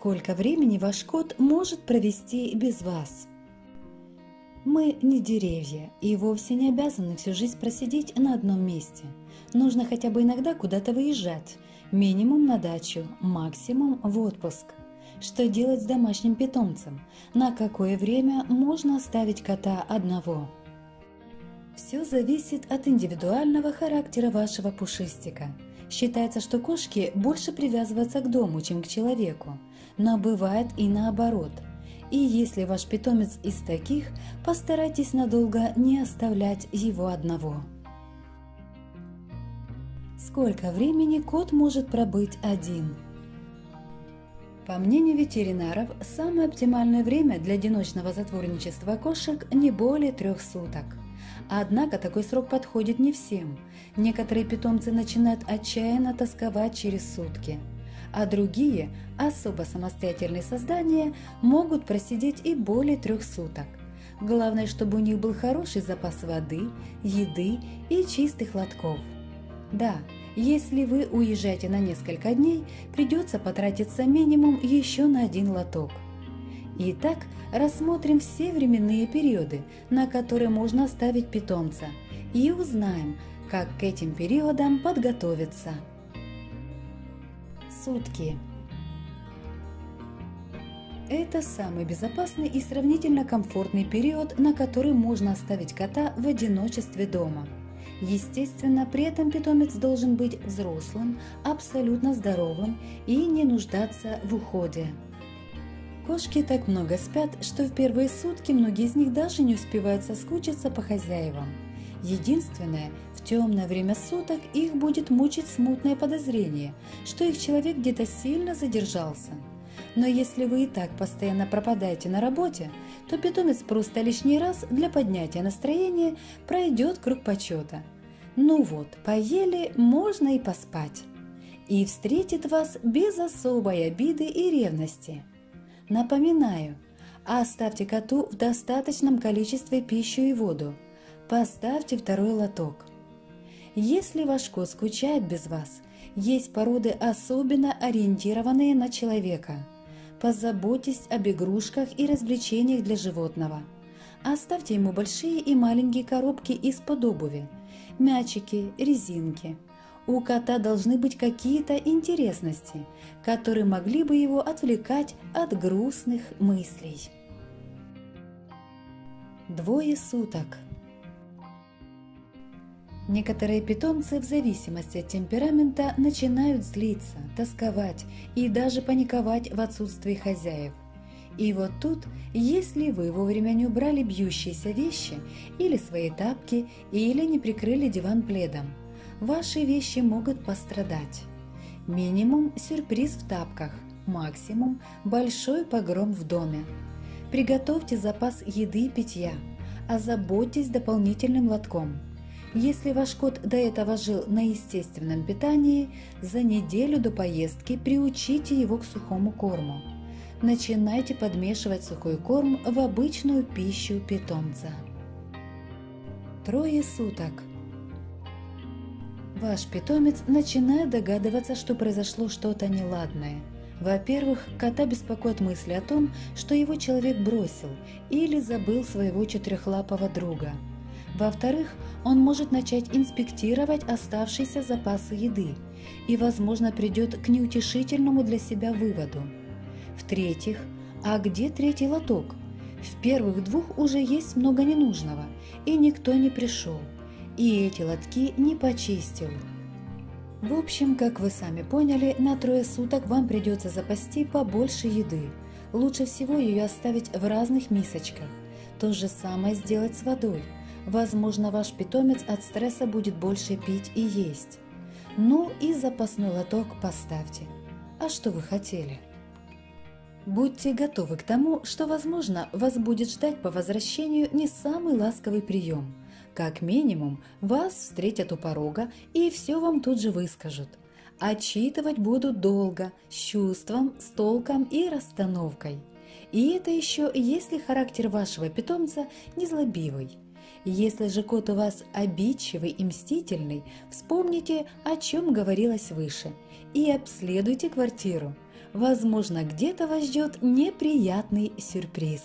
Сколько времени ваш кот может провести без вас? Мы не деревья и вовсе не обязаны всю жизнь просидеть на одном месте. Нужно хотя бы иногда куда-то выезжать, минимум на дачу, максимум в отпуск. Что делать с домашним питомцем? На какое время можно оставить кота одного? Все зависит от индивидуального характера вашего пушистика. Считается, что кошки больше привязываются к дому, чем к человеку, но бывает и наоборот. И если ваш питомец из таких, постарайтесь надолго не оставлять его одного. Сколько времени кот может пробыть один? По мнению ветеринаров, самое оптимальное время для одиночного затворничества кошек не более 3 суток. Однако такой срок подходит не всем. Некоторые питомцы начинают отчаянно тосковать через сутки, а другие, особо самостоятельные создания, могут просидеть и более 3 суток. Главное, чтобы у них был хороший запас воды, еды и чистых лотков. Да, если вы уезжаете на несколько дней, придется потратиться минимум еще на 1 лоток. Итак, рассмотрим все временные периоды, на которые можно оставить питомца, и узнаем, как к этим периодам подготовиться. Сутки. Это самый безопасный и сравнительно комфортный период, на который можно оставить кота в одиночестве дома. Естественно, при этом питомец должен быть взрослым, абсолютно здоровым и не нуждаться в уходе. Кошки так много спят, что в первые сутки многие из них даже не успевают соскучиться по хозяевам. Единственное, в темное время суток их будет мучить смутное подозрение, что их человек где-то сильно задержался. Но если вы и так постоянно пропадаете на работе, то питомец просто лишний раз для поднятия настроения пройдет круг почета. Ну вот, поели, можно и поспать. И встретит вас без особой обиды и ревности. Напоминаю, оставьте коту в достаточном количестве пищу и воду. Поставьте 2-й лоток. Если ваш кот скучает без вас, есть породы, особенно ориентированные на человека. Позаботьтесь об игрушках и развлечениях для животного. Оставьте ему большие и маленькие коробки из-под обуви, мячики, резинки. У кота должны быть какие-то интересности, которые могли бы его отвлекать от грустных мыслей. 2 суток. Некоторые питомцы в зависимости от темперамента начинают злиться, тосковать и даже паниковать в отсутствии хозяев. И вот тут, если вы вовремя не убрали бьющиеся вещи или свои тапки, или не прикрыли диван пледом, ваши вещи могут пострадать. Минимум сюрприз в тапках, максимум большой погром в доме. Приготовьте запас еды и питья, озаботьтесь дополнительным лотком. Если ваш кот до этого жил на естественном питании, за неделю до поездки приучите его к сухому корму. Начинайте подмешивать сухой корм в обычную пищу питомца. 3 суток. Ваш питомец начинает догадываться, что произошло что-то неладное. Во-первых, кота беспокоит мысли о том, что его человек бросил или забыл своего 4-лапого друга. Во-вторых, он может начать инспектировать оставшиеся запасы еды и, возможно, придет к неутешительному для себя выводу. В-третьих, а где 3-й лоток? В первых 2 уже есть много ненужного, и никто не пришел. И эти лотки не почистил. В общем, как вы сами поняли, на 3 суток вам придется запасти побольше еды. Лучше всего ее оставить в разных мисочках. То же самое сделать с водой. Возможно, ваш питомец от стресса будет больше пить и есть. Ну и запасной лоток поставьте. А что вы хотели? Будьте готовы к тому, что, возможно, вас будет ждать по возвращению не самый ласковый прием. Как минимум, вас встретят у порога и все вам тут же выскажут. Отчитывать будут долго, с чувством, с толком и расстановкой. И это еще если характер вашего питомца незлобивый. Если же кот у вас обидчивый и мстительный, вспомните, о чем говорилось выше, и обследуйте квартиру. Возможно, где-то вас ждет неприятный сюрприз.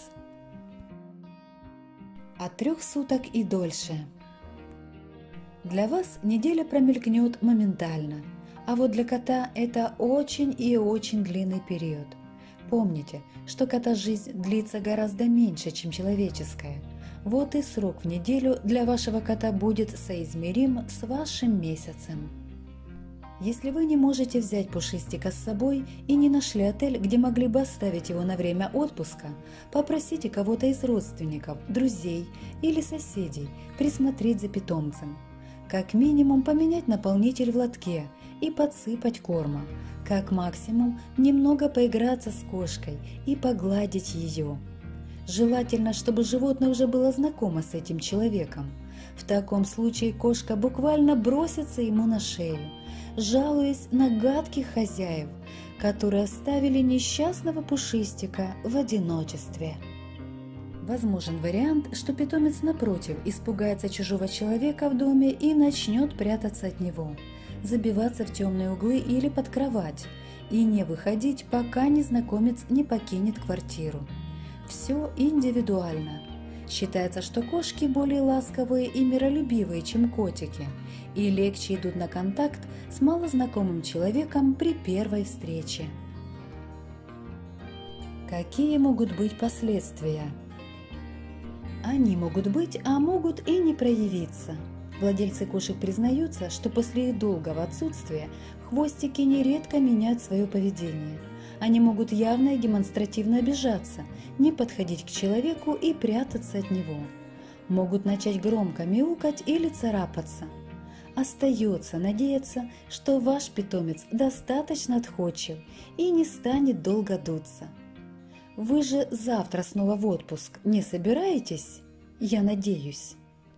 От 3 суток и дольше. Для вас неделя промелькнет моментально, а вот для кота это очень и очень длинный период. Помните, что кота жизнь длится гораздо меньше, чем человеческая. Вот и срок в неделю для вашего кота будет соизмерим с вашим месяцем. Если вы не можете взять пушистика с собой и не нашли отель, где могли бы оставить его на время отпуска, попросите кого-то из родственников, друзей или соседей присмотреть за питомцем. Как минимум поменять наполнитель в лотке и подсыпать корма. Как максимум немного поиграться с кошкой и погладить ее. Желательно, чтобы животное уже было знакомо с этим человеком. В таком случае кошка буквально бросится ему на шею, жалуясь на гадких хозяев, которые оставили несчастного пушистика в одиночестве. Возможен вариант, что питомец напротив испугается чужого человека в доме и начнет прятаться от него, забиваться в темные углы или под кровать и не выходить, пока незнакомец не покинет квартиру. Все индивидуально. Считается, что кошки более ласковые и миролюбивые, чем котики, и легче идут на контакт с малознакомым человеком при первой встрече. Какие могут быть последствия? Они могут быть, а могут и не проявиться. Владельцы кошек признаются, что после их долгого отсутствия хвостики нередко меняют свое поведение. Они могут явно и демонстративно обижаться, не подходить к человеку и прятаться от него. Могут начать громко мяукать или царапаться. Остается надеяться, что ваш питомец достаточно отходчив и не станет долго дуться. Вы же завтра снова в отпуск не собираетесь? Я надеюсь.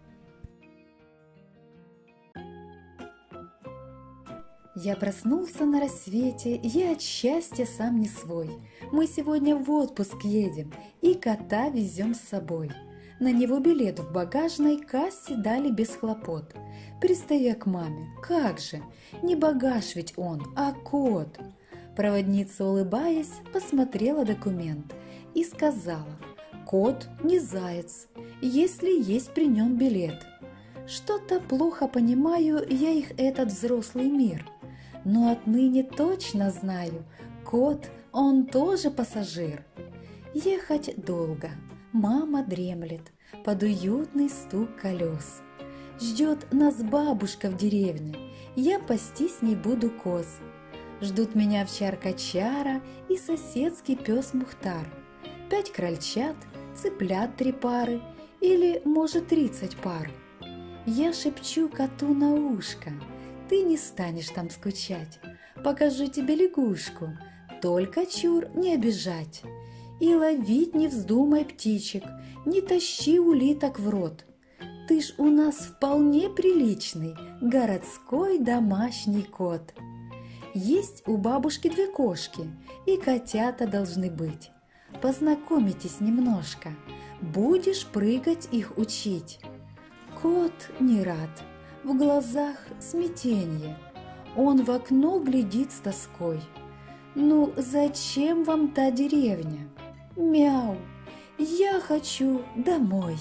Я проснулся на рассвете, я от счастья сам не свой. Мы сегодня в отпуск едем и кота везем с собой. На него билет в багажной кассе дали без хлопот. Пристаю я к маме. Как же, не багаж ведь он, а кот. Проводница, улыбаясь, посмотрела документ и сказала: кот не заяц, если есть при нем билет. Что-то плохо понимаю я их этот взрослый мир. Но отныне точно знаю, кот, он тоже пассажир. Ехать долго, мама дремлет под уютный стук колес. Ждет нас бабушка в деревне, я пастись не буду коз. Ждут меня овчарка и соседский пес Мухтар. 5 крольчат, цыплят 3 пары или, может, 30 пар. Я шепчу коту на ушко: ты не станешь там скучать, покажу тебе лягушку, только чур не обижать. И ловить не вздумай птичек, не тащи улиток в рот. Ты ж у нас вполне приличный городской домашний кот. Есть у бабушки 2 кошки, и котята должны быть. Познакомитесь немножко, будешь прыгать их учить. Кот не рад, в глазах смятенье, он в окно глядит с тоской. Ну зачем вам та деревня? Мяу, я хочу домой.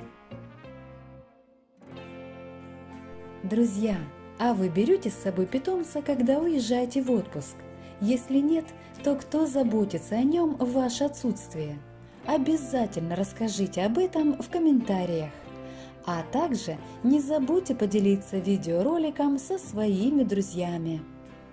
Друзья, а вы берете с собой питомца, когда уезжаете в отпуск? Если нет, то кто заботится о нем в ваше отсутствие? Обязательно расскажите об этом в комментариях. А также не забудьте поделиться видеороликом со своими друзьями.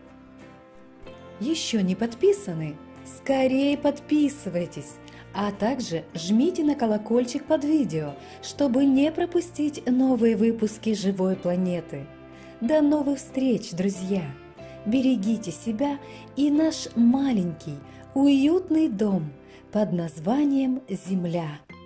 Еще не подписаны? Скорее подписывайтесь! А также жмите на колокольчик под видео, чтобы не пропустить новые выпуски «Живой планеты». До новых встреч, друзья! Берегите себя и наш маленький, уютный дом под названием Земля.